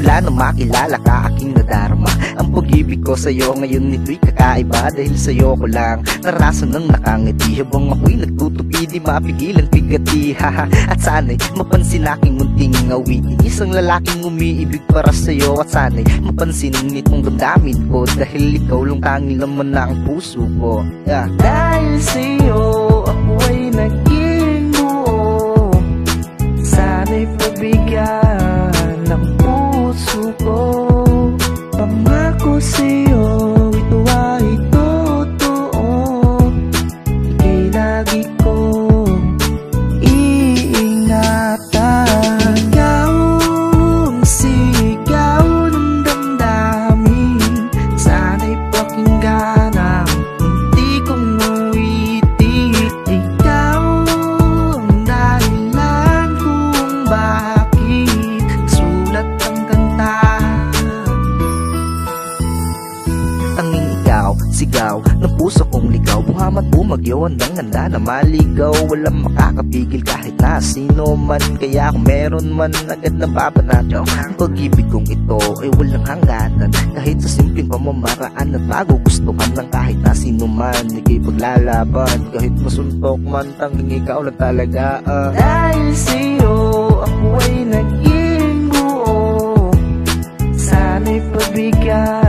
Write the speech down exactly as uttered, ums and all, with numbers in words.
Simula na makilala ka aking nadarama. Ang pag-ibig ko sa'yo ngayon nito'y kakaiba, dahil sa'yo ko lang narasan ng nakangiti. Habang ako'y nagtutupi di mapigilan bigati, haha. At sana'y mapansin aking munting awiti, isang lalaking umiibig para sa'yo. At sana'y mapansin nitong damdamin ko, dahil ikaw lang tanging laman na ang puso ko, yeah. Dahil sa'yo ako ay naging buo, sana'y pabigyan ng puso ko. Pangako sa'yo ito ay totoo, ika'y lagi kong iingatan. Ikaw ang sigaw ng damdamin, sana'y pakinggan ang munti kong ngawiti. Ikaw ang dahilan kung bakit sulat ang kanta. Tanging ikaw, sigaw ng puso kong ligaw, buhamat bumagyo, handang handa na maligaw. Walang makakapigil kahit na sino man, kaya kung meron man agad na babanat. Ang pag-ibig kong ito ay walang hangganan, kahit sa simpleng pamamaraan at magugustuhan ng kahit na sino man. Ika'y paglalaban kahit masuntok man, tanging ikaw lang talaga, ah. Dahil sa'yo ako ay naging buo, sana'y pabigyan